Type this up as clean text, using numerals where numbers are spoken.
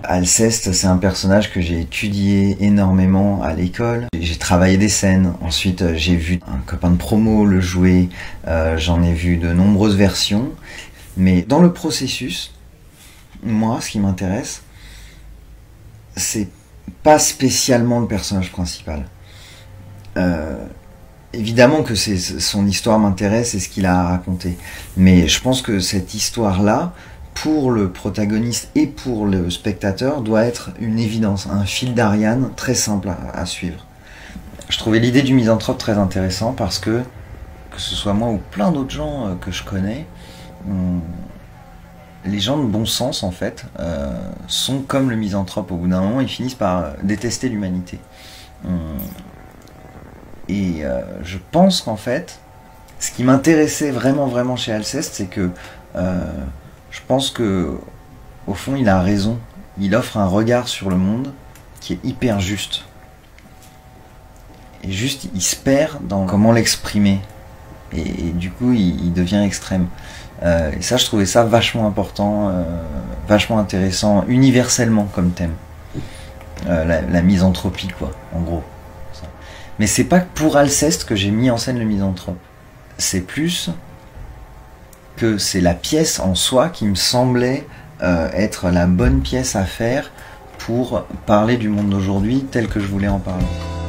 Alceste, c'est un personnage que j'ai étudié énormément à l'école. J'ai travaillé des scènes, ensuite j'ai vu un copain de promo le jouer, j'en ai vu de nombreuses versions. Mais dans le processus, moi, ce qui m'intéresse, c'est pas spécialement le personnage principal. Évidemment que son histoire m'intéresse et ce qu'il a à raconter. Mais je pense que cette histoire-là, pour le protagoniste et pour le spectateur, doit être une évidence, un fil d'Ariane très simple à suivre. Je trouvais l'idée du misanthrope très intéressant parce que ce soit moi ou plein d'autres gens que je connais, les gens de bon sens en fait sont comme le misanthrope. Au bout d'un moment, ils finissent par détester l'humanité. Et je pense qu'en fait, ce qui m'intéressait vraiment chez Alceste, c'est que je pense que au fond, il a raison. Il offre un regard sur le monde qui est hyper juste. Et juste, il se perd dans comment l'exprimer. Et du coup, il devient extrême. Et ça, je trouvais ça vachement important, vachement intéressant, universellement comme thème. La misanthropie, quoi, en gros. Ça. Mais c'est pas pour Alceste que j'ai mis en scène le misanthrope. C'est plus que c'est la pièce en soi qui me semblait être la bonne pièce à faire pour parler du monde d'aujourd'hui tel que je voulais en parler.